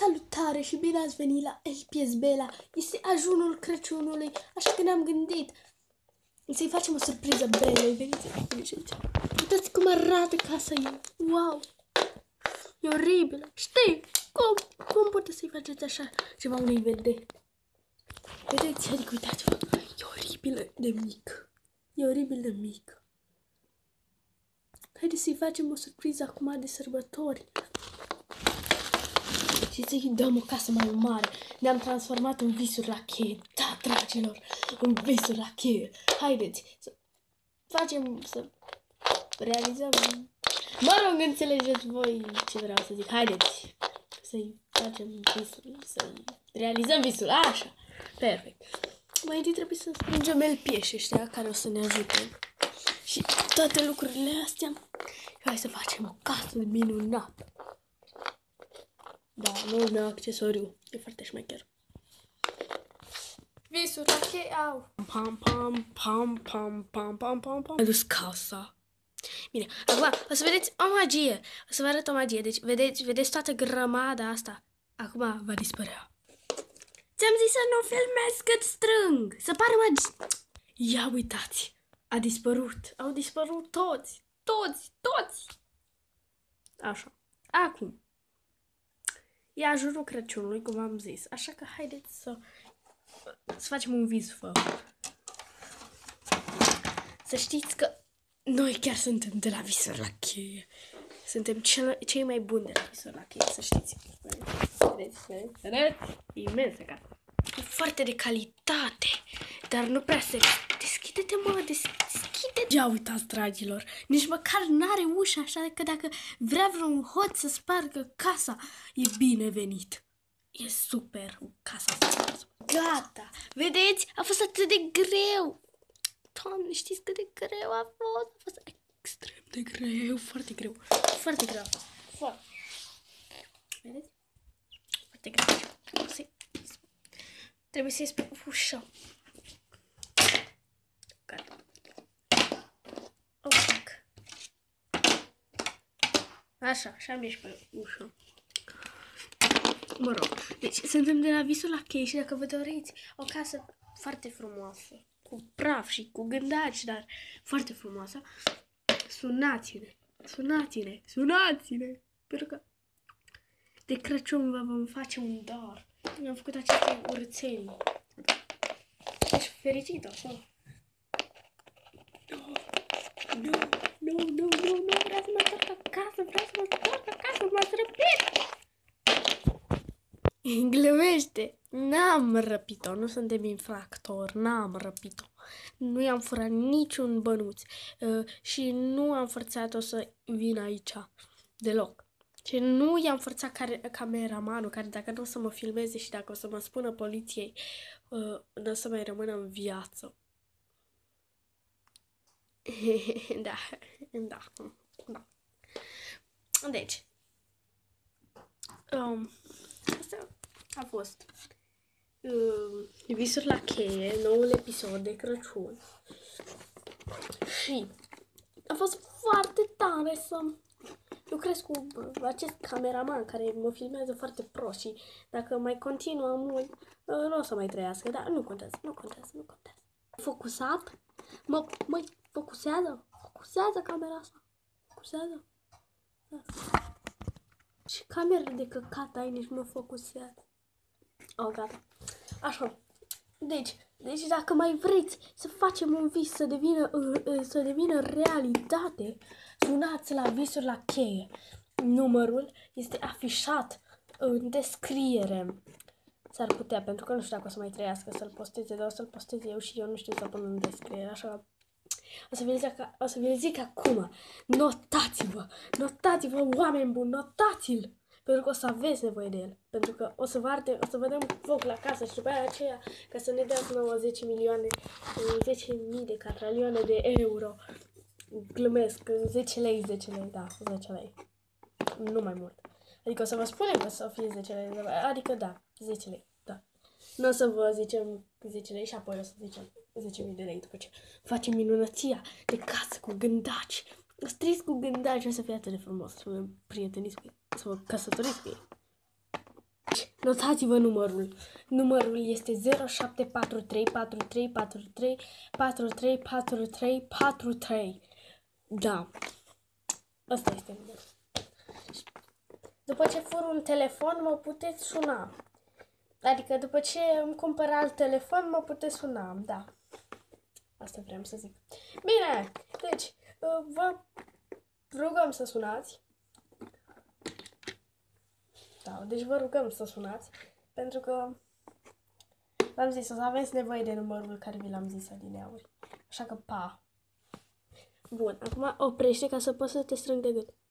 Salutare și bine ați venit la El Pies Bela. Este ajunul Crăciunului, așa că ne-am gândit să-i facem o surpriză Belei. Veniți aici. Uitați cum arată casa ei. Wow! E oribilă. Știi? Cum puteți să-i faceți așa ceva unei vedete? Vedeți? Adică uitați-vă. E oribilă de mic. E oribil de mic. Haideți să-i facem o surpriză acum de sărbători. Și să-i dăm o casă mai mare. Ne-am transformat în visuri la cheie. Da, dragilor, în visuri la cheie. Haideți să facem, să realizăm. Mă rog, înțelegeți voi ce vreau să zic. Haideți să-i facem visul, să-i realizăm visul. Așa, perfect. Mai întâi trebuie să strângem el pieși ăștia care o să ne ajute. Și toate lucrurile astea. Hai să facem o casă minunată. Da, nu un accesoriu. E foarte șmecher. Visul la cheie, au. Pam, pam, pam, pam, pam, pam, pam, pam. Am dus casa. Bine, acum o să vedeți o magie. O să vă arăt o magie. Deci, vedeți toată grămada asta. Acum va dispărea. Ți-am zis să nu filmez cât strâng. Să pară magie. Ia uitați. A dispărut. Au dispărut toți. Toți. Așa. Acum. E ajunul Crăciunului, cum am zis. Așa că haideți să facem un vis fără. Să știți că noi chiar suntem de la visuri la cheie. Suntem cei mai buni de la visuri la cheie, să știți. Vedeți? Imensă casă. E foarte de calitate, dar nu prea se... Deschide-te, mă, deschide-te. Ia uitați, dragilor, nici măcar n-are ușa, așa că dacă vrea vreun hoț să spargă casa, e binevenit. E super casa asta. Gata, vedeți? A fost atât de greu. Doamne, știți cât de greu a fost? A fost extrem de greu, foarte greu. Foarte greu a fost. Foarte. Vedeți? Foarte greu. Trebuie să ies pe ușă. Gata. O fac. Așa am ieșit pe ușă. Mă rog. Deci suntem de la visul la cheie și dacă vă doriți o casă foarte frumoasă, cu praf și cu gândaci, dar foarte frumoasă, sunați-ne. Pentru că de Crăciun vă vom face un dar. Mi-am făcut aceste urățenii. Ești fericită, așa? Nu, vreau să mă întorc acasă, m-ați răpit! Glumește! N-am răpit-o, nu suntem infractori, n-am răpit-o. Nu i-am furat niciun bănuț și nu am forțat-o să vină aici, deloc. Și nu i-am forțat cameramanul, care dacă nu o să mă filmeze și dacă o să mă spună poliției, nu o să mai rămână în viață. Da. Deci, asta a fost Visuri la cheie, noul episod de Crăciun. Și a fost foarte tare să lucrez cu acest cameraman care mă filmează foarte prost și dacă mai continuă mult, nu o să mai trăiască, dar nu contează. Focusat? Măi, focusează camera asta. Focusează. Da. Și camera de căcat ai, nici nu focusează. Oh, gata. Așa. Deci dacă mai vreți să facem un vis să devină realitate, sunați la Visuri la cheie. Numărul este afișat în descriere. S-ar putea, pentru că nu știu dacă o să mai trăiască să-l posteze, dar o să-l postez eu și eu nu știu să pun în descriere, așa. O să vi-l zic acum. Notați-vă, oameni buni, notați-l! Pentru că o să aveți nevoie de el. Pentru că o să vă dăm foc la casă și după aceea, ca să ne dați nouă 10 mii de catralioane de euro. Glumesc, 10 lei, da, 10 lei. Nu mai mult. Adică o să vă spunem că o să fie 10 lei, adică da, 10 lei, da. Nu o să vă zicem 10 lei și apoi o să zicem 10.000 de lei după ce facem minunăția de casă cu gândaci. Striți cu gândaci, o să fie atât de frumos, să vă prieteniți cu ei, să vă căsătoriți cu ei. Notați-vă numărul. Numărul este 07434343434343. Da. Asta este numărul. După ce fur un telefon, mă puteți suna. Adică după ce îmi cumpăr alt telefon, mă puteți suna. Da. Asta vreau să zic. Bine, deci vă rugăm să sunați. Da, deci vă rugăm să sunați, pentru că v-am zis, o să aveți nevoie de numărul care vi l-am zis adineauri. Așa că, pa! Bun, acum oprește ca să pot să te strâng de gât.